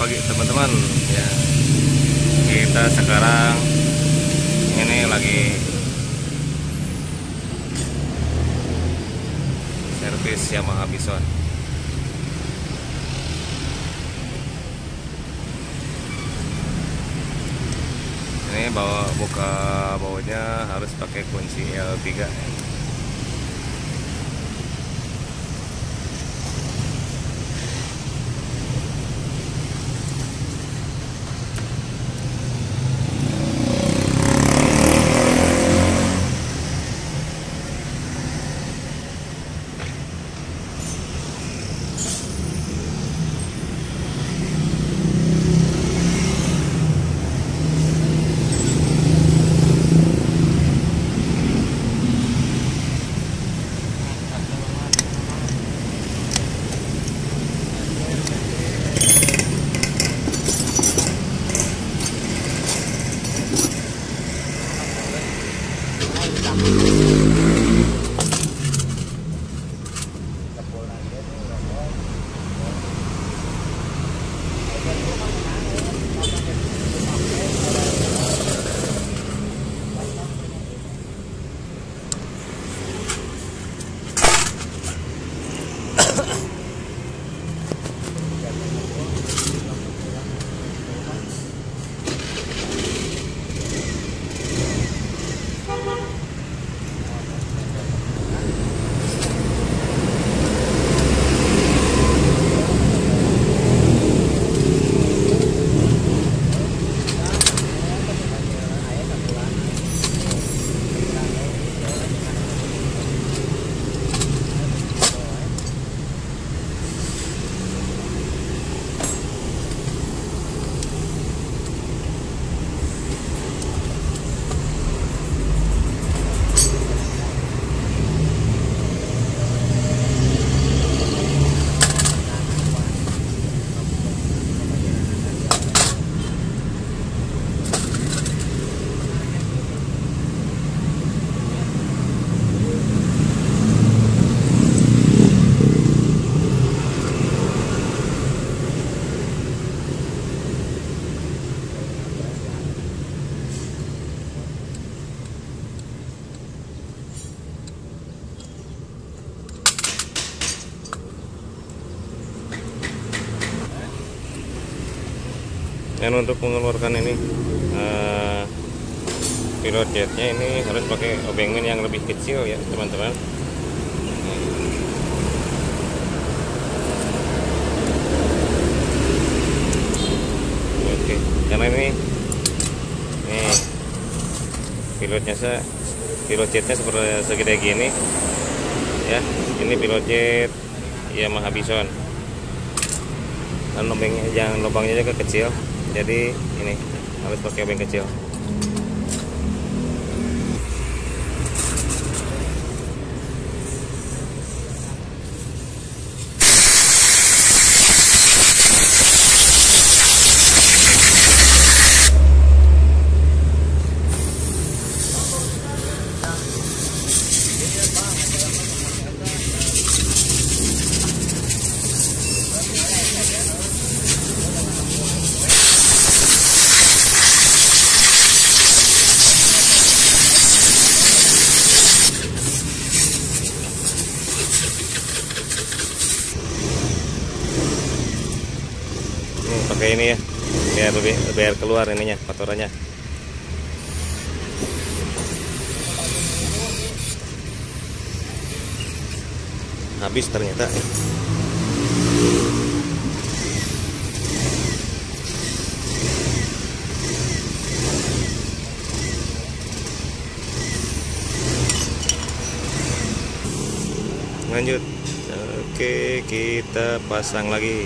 pagi teman-teman ya. Kita sekarang ini lagi servis Yamaha Bison. Ini buka bawahnya harus pakai kunci L3. Dan untuk mengeluarkan ini pilot jetnya ini harus pakai obengan yang lebih kecil ya teman-teman. Oke, karena ini pilot jetnya seperti segede gini ya. Ini pilot jet Yamaha Bison, dan lubangnya juga kecil. Jadi ini harus pakai obeng kecil. Pakai ini ya, biar keluar ininya kotorannya. Habis ternyata. Lanjut. Oke, kita pasang lagi.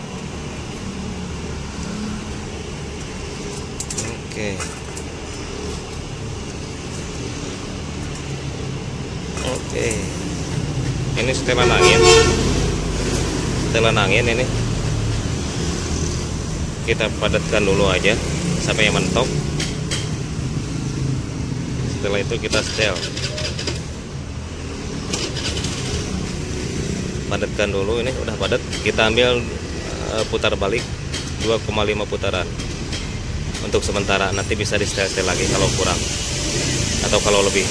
Oke. Ini setelan angin. Setelan angin ini kita padatkan dulu aja sampai mentok. Setelah itu kita setel. Padatkan dulu, ini udah padat. Kita ambil putar balik 2,5 putaran untuk sementara. Nanti bisa di setel lagi kalau kurang atau kalau lebih.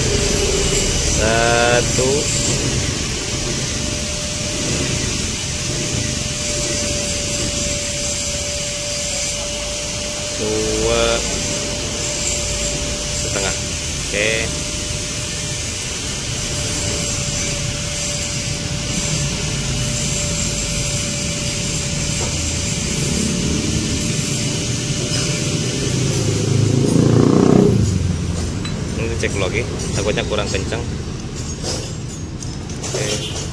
1 2,5. Oke. Ini cek lagi, takutnya kurang kencang. Oke.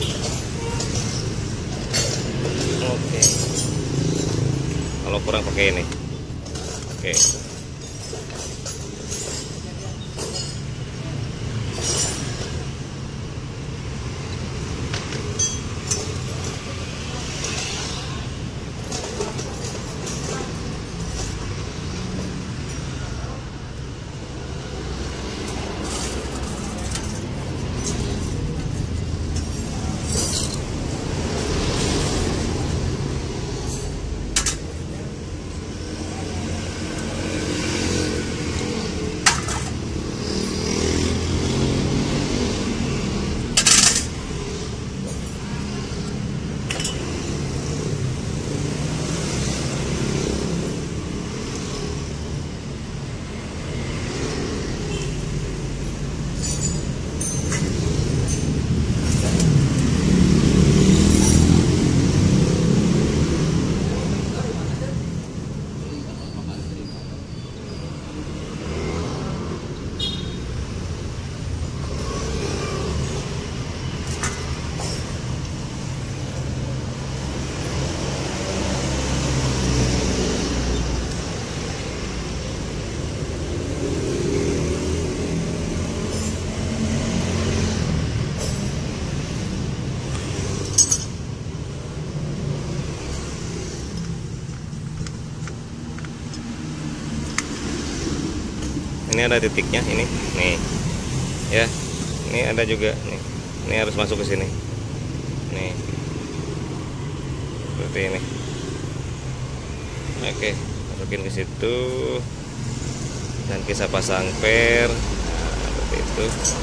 Oke. Kalau kurang pakai ini. Oke. Ini ada titiknya, ini nih ya, ini ada juga nih, ini harus masuk ke sini nih, seperti ini. Oke, masukin ke situ dan kita pasang per, nah, seperti itu.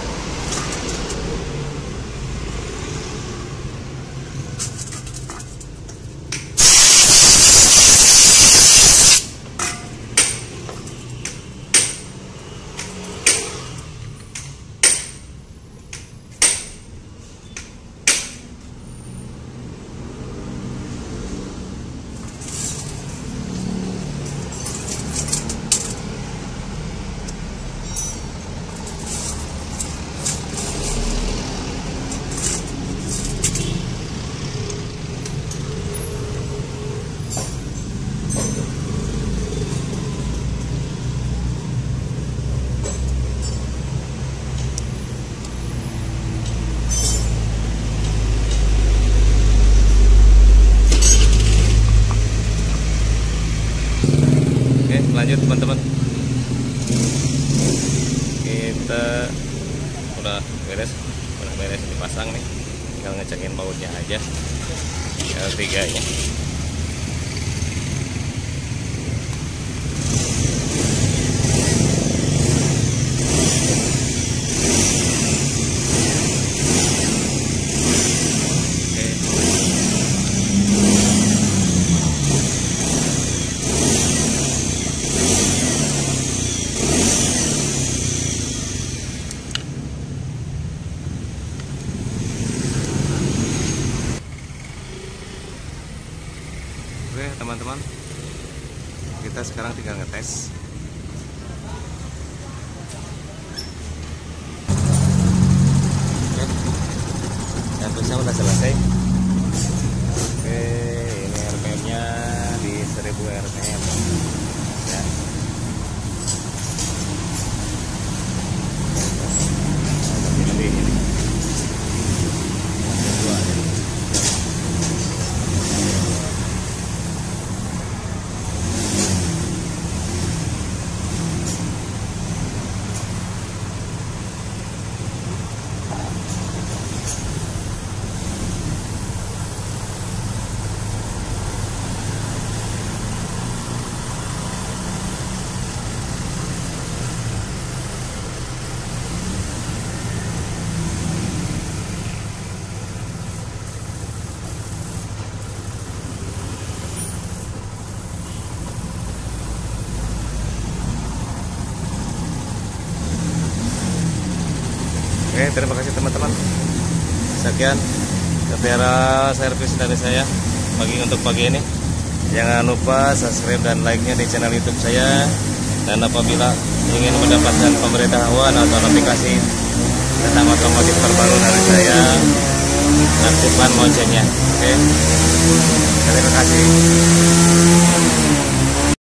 Lanjut teman-teman, kita udah beres dipasang nih, tinggal ngecekin bautnya aja, L3 nya. Oke teman-teman, kita sekarang tinggal ngetes. Oke, dapurnya udah selesai. Oke, ini RPM nya di 1000 RPM ya. Lebih ini terima kasih teman-teman. Sekian Ketera servis dari saya untuk pagi ini. Jangan lupa subscribe dan like-nya di channel YouTube saya. Dan apabila ingin mendapatkan pemberitahuan atau notifikasi tentang otomotif terbaru dari saya, aktifkan loncengnya. Oke. Terima kasih.